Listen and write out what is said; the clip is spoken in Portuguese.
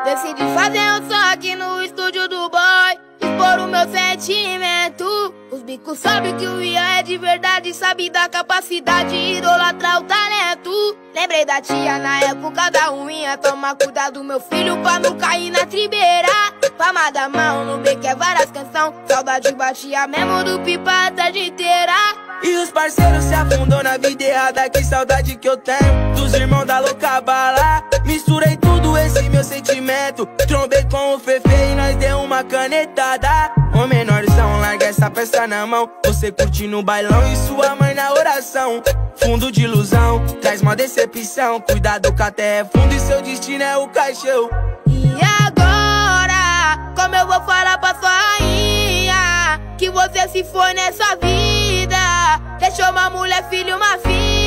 Decidi fazer um som aqui no estúdio do boy, expor o meu sentimento. Os bicos sabem que o Ian é de verdade, sabe da capacidade, idolatrar o talento. Lembrei da tia na época da ruinha, toma cuidado meu filho pra não cair na tribeira. Palma da mão no beco é várias canção, saudade batia mesmo do pipa a tarde inteira. E os parceiros se afundou na vida errada, que saudade que eu tenho dos irmãos da louca bala. Misturei tudo esse meu sentimento, trombei com o Fefe e nós deu uma canetada. Ô menorzão, larga essa peça na mão, você curte no bailão e sua mãe na oração. Fundo de ilusão, traz uma decepção, cuidado que a terra é fundo e seu destino é o caixão. E agora, como eu vou falar pra sua rainha que você se foi nessa vida? Deixou uma mulher, filho, uma filha.